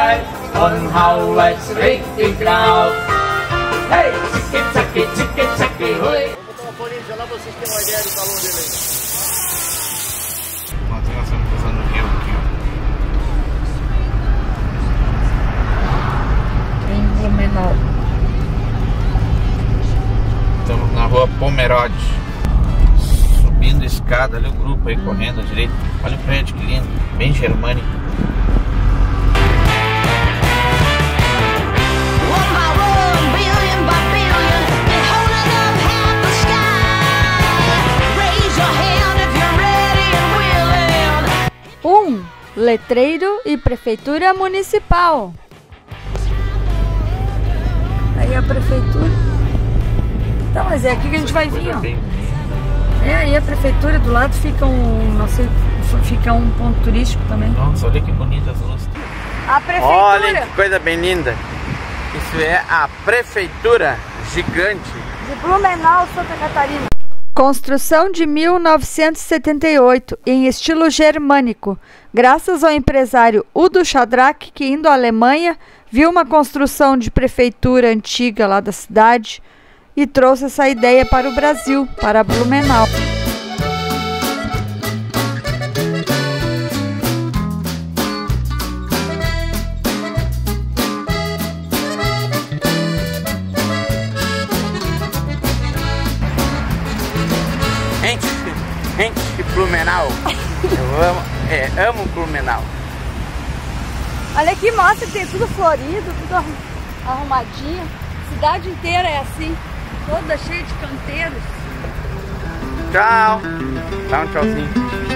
weiß und hau es richtig drauf. Hey, tschicki, tschacki, tschicki, tschacki, hui. Vou botar uma folhinha de lá pra vocês terem uma ideia do calor dele aí. Nós estamos cruzando o rio aqui, ó. Em Blumenau. Estamos na rua Pomerode. Subindo escada, ali o grupo aí correndo à direita. Olha o prédio, que lindo, bem germânico. Letreiro e Prefeitura Municipal. Aí a Prefeitura. Tá, mas é aqui que a gente vai vir, ó. É, aí a Prefeitura do lado fica não sei, fica um ponto turístico também. Nossa, olha que bonitas as luzes. A Prefeitura. Olha que coisa bem linda. Isso é a Prefeitura gigante de Blumenau, Santa Catarina. Construção de 1978, em estilo germânico, graças ao empresário Udo Schadrack, que indo à Alemanha, viu uma construção de prefeitura antiga lá da cidade e trouxe essa ideia para o Brasil, para Blumenau. Gente, Blumenau. Eu amo Blumenau. Olha aqui, mostra que tem tudo florido, tudo arrumadinho. A cidade inteira é assim, toda cheia de canteiros. Tchau. Dá um tchauzinho.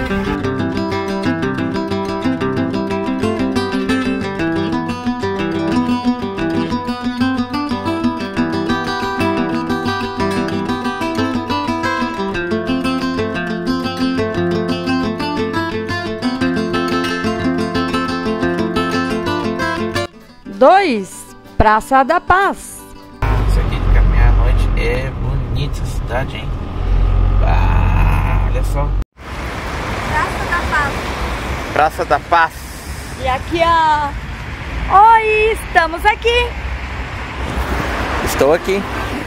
Praça da Paz. Isso aqui de caminhar à noite é bonita essa cidade, hein? Olha só. Praça da Paz. Praça da Paz. E aqui Oi, estamos aqui. Estou aqui.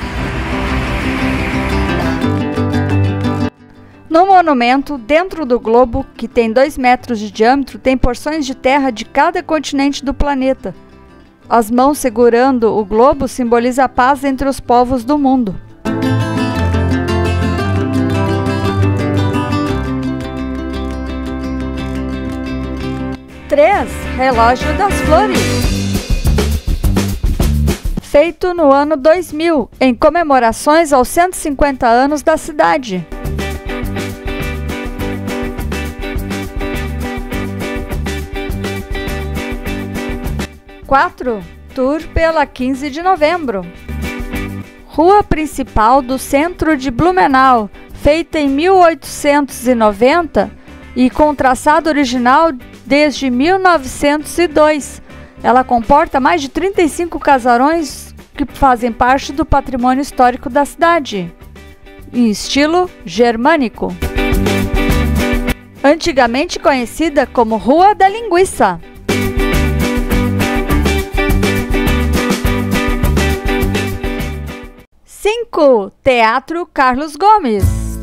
No monumento, dentro do globo, que tem 2 metros de diâmetro, tem porções de terra de cada continente do planeta. As mãos segurando o globo simboliza a paz entre os povos do mundo. Relógio das Flores. Feito no ano 2000, em comemorações aos 150 anos da cidade. Tour pela 15 de novembro. Rua principal do centro de Blumenau, feita em 1890 e com traçado original desde 1902. Ela comporta mais de 35 casarões que fazem parte do patrimônio histórico da cidade, em estilo germânico. Antigamente conhecida como Rua da Linguiça. Teatro Carlos Gomes.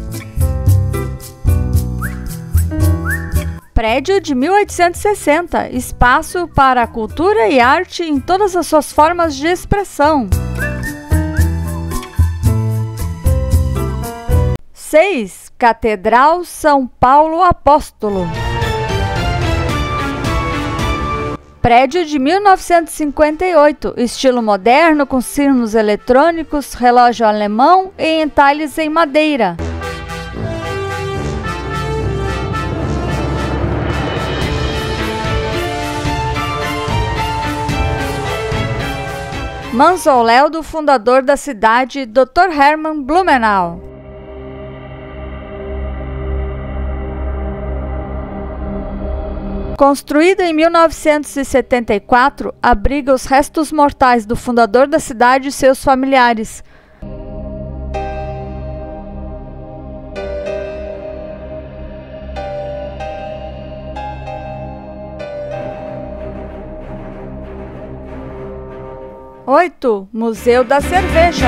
Prédio de 1860, espaço para a cultura e arte em todas as suas formas de expressão. 6. Catedral São Paulo Apóstolo. Prédio de 1958, estilo moderno com sinos eletrônicos, relógio alemão e entalhes em madeira. Mausoléu do fundador da cidade, Dr. Hermann Blumenau. Construído em 1974, abriga os restos mortais do fundador da cidade e seus familiares. 8. Museu da Cerveja.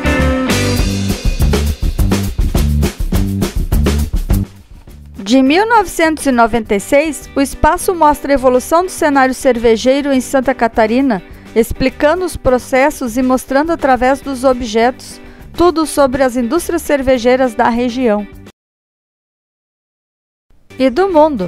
De 1996, o espaço mostra a evolução do cenário cervejeiro em Santa Catarina, explicando os processos e mostrando através dos objetos tudo sobre as indústrias cervejeiras da região e do mundo.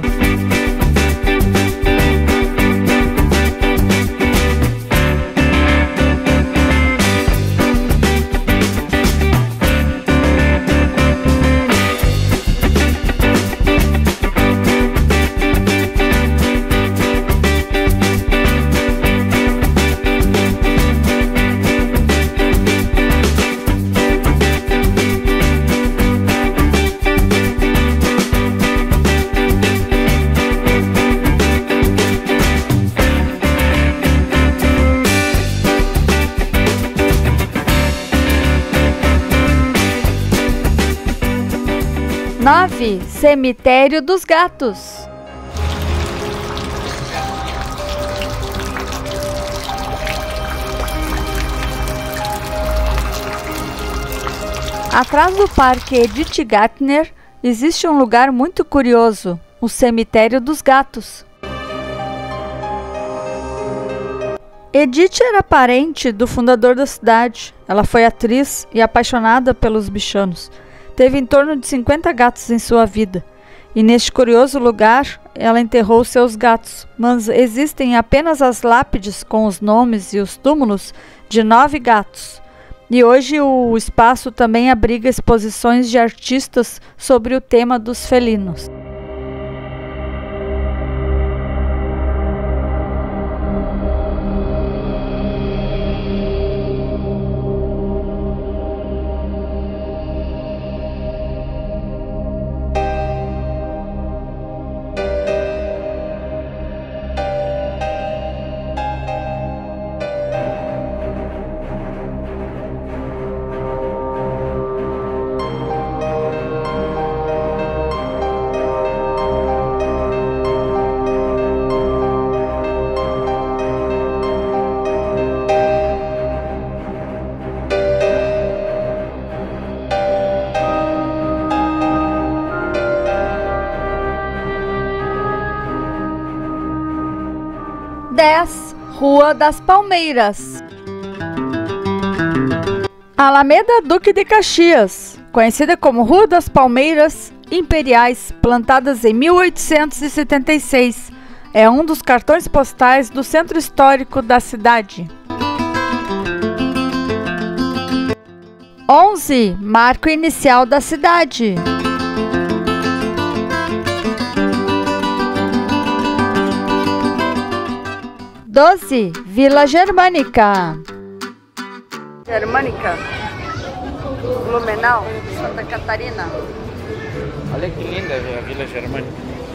Cemitério dos Gatos. Atrás do Parque Edith Gärtner existe um lugar muito curioso, o Cemitério dos Gatos. Edith era parente do fundador da cidade. Ela foi atriz e apaixonada pelos bichanos. Teve em torno de 50 gatos em sua vida, e neste curioso lugar ela enterrou seus gatos, mas existem apenas as lápides com os nomes e os túmulos de 9 gatos. E hoje o espaço também abriga exposições de artistas sobre o tema dos felinos. Rua das Palmeiras. Alameda Duque de Caxias, conhecida como Rua das Palmeiras Imperiais, plantadas em 1876, é um dos cartões postais do centro histórico da cidade. 11. Marco inicial da cidade. 12. Vila Germânica. Germânica, Blumenau, Santa Catarina. Olha que linda a Vila Germânica.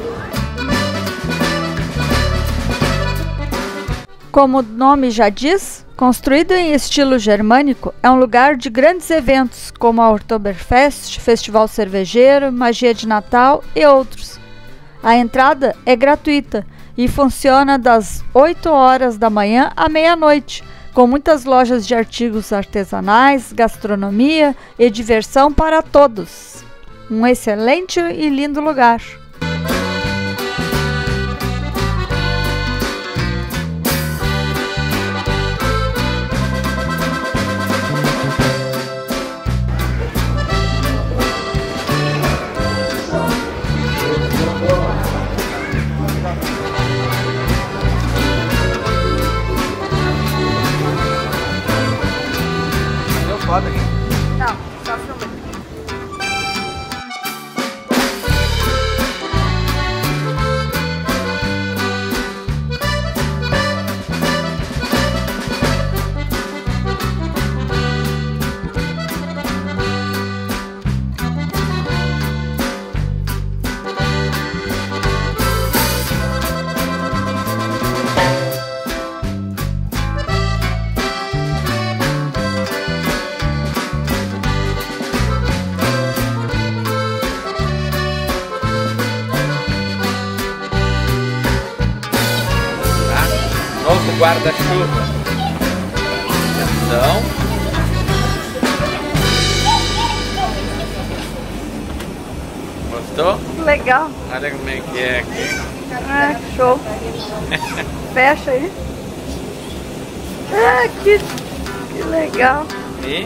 Como o nome já diz, construído em estilo germânico, é um lugar de grandes eventos como a Oktoberfest, Festival Cervejeiro, Magia de Natal e outros. A entrada é gratuita e funciona das 8 horas da manhã à meia-noite, com muitas lojas de artigos artesanais, gastronomia e diversão para todos. Um excelente e lindo lugar. Não, só filmando. Novo guarda-chuva. Grandão. Gostou? Legal. Olha como é que é aqui. Ah, show. Fecha aí. Ah, que legal. E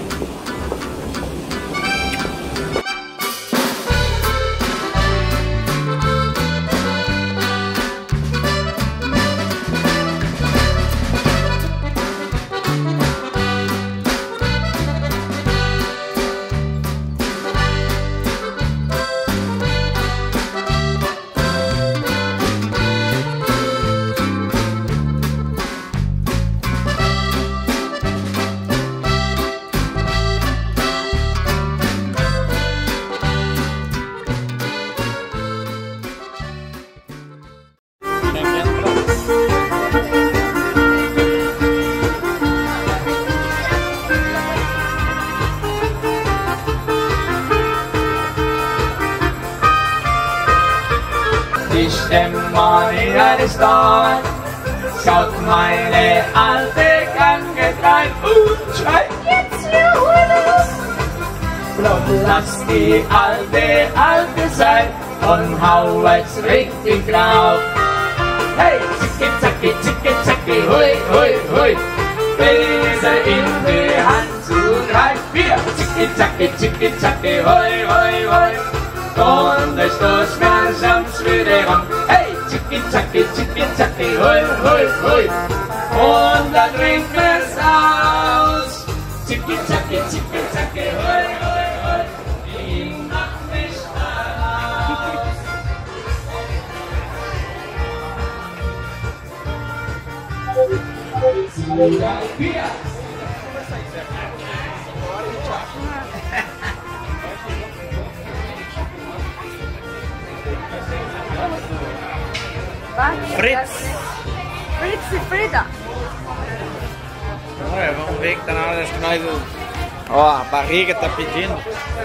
Ich stämmer in eine Stadt, schaut meine alte Gange rein und schreit jetzt hier Urlaub. Und lass die alte sein und hau jetzt richtig drauf. Hey, zicki, zacki, hui, hui, hui, Gläser in die Hand zu greifen. Wir, zicki, zacki, hui, hui, hui. Und es stoß mir samt wieder ran. Hey, zicki, zacki, hui, hui, hui. Und dann trinkt es aus. Zicki, zacki, hui, hui, hui. Ich mach mich raus. Wir. Fritz! Fritz e Frida. Olha, vamos ver que tá na hora que nós... Ó, a barriga tá pedindo.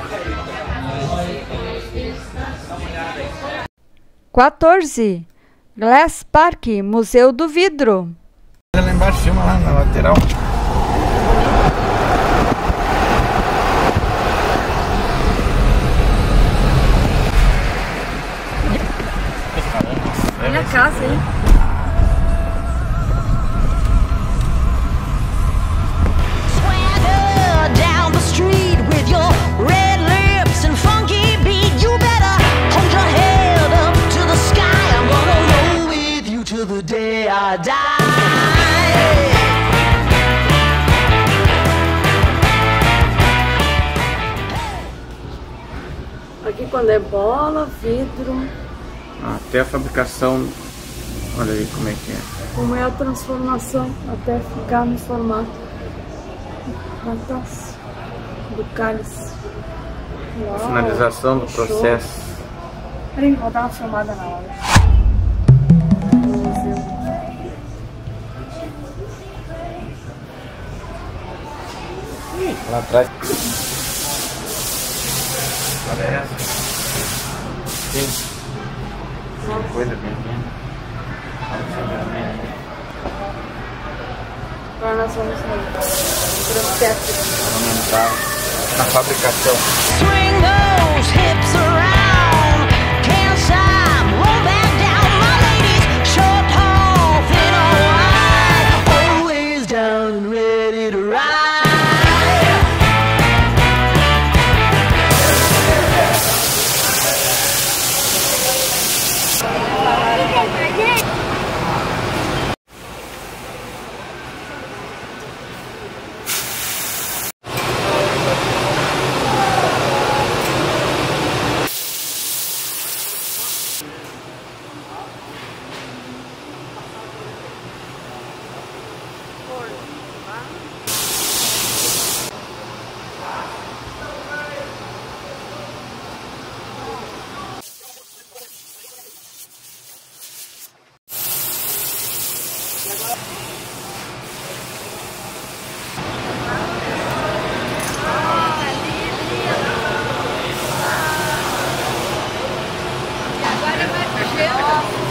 14. Glass Park, Museu do Vidro. Lá embaixo, filma lá na lateral. Olha a casa aí. Swagger down the street with your red lips and funky beat. You better hold your head up to the sky. I'm gonna roll with you till the day I die. Aqui quando é bola, vidro. Até a fabricação, olha aí como é que é. Como é a transformação até ficar no formato da taça, do cálice. Uau, Finalização do show. processo. Peraí, vou dar uma filmada na hora. Lá atrás. Olha essa. Sim. Coisa pequena. Agora nós vamos no processo. Vamos entrar na fabricação. Swing those hips around. Can't stop, roll back down. My ladies, short, tall, thin or wide. Always down and ready to ride.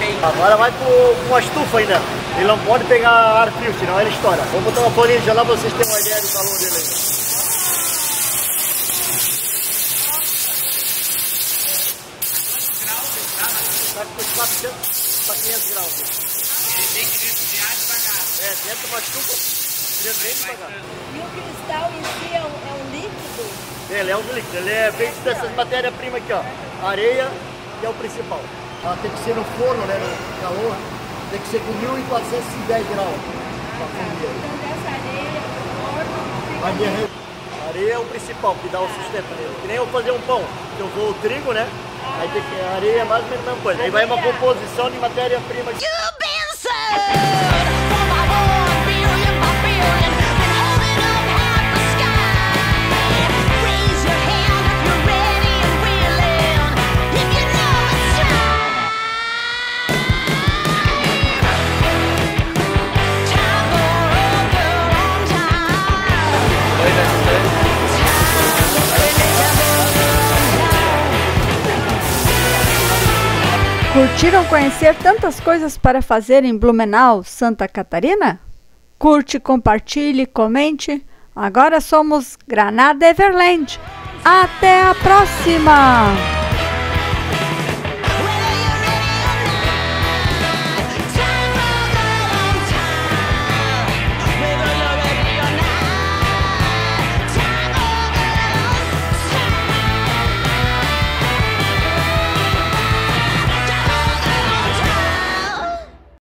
Agora vai com a estufa ainda. Ele não pode pegar ar frio, senão ele estoura. Vou botar uma folhinha de gelado pra vocês terem uma ideia do calor dele ainda. Tá com os 400 para 500 graus. Ele tem que resfriar devagar. Dentro de uma estufa, bem devagar. E o cristal em si é um líquido? Ele é um líquido, ele é feito dessas matérias-primas aqui, ó. Areia, que é o principal. Ela tem que ser no forno, né, no calor, tem que ser com 1410 graus. Então dessa areia, o forno... A areia é o principal, que dá o sustento nele. Que nem eu fazer um pão, que eu vou o trigo, né? Aí tem que, a areia é mais ou menos a mesma coisa. Aí vai uma composição de matéria-prima. You've been served for my 1 billion by billion, been holding up half the sky. Raise your hand if you're ready and willing, if you know it's time. Time for a girl on time. Curtiram conhecer tantas coisas para fazer em Blumenau, Santa Catarina? Curte, compartilhe, comente. Agora somos Granada Everland. Até a próxima!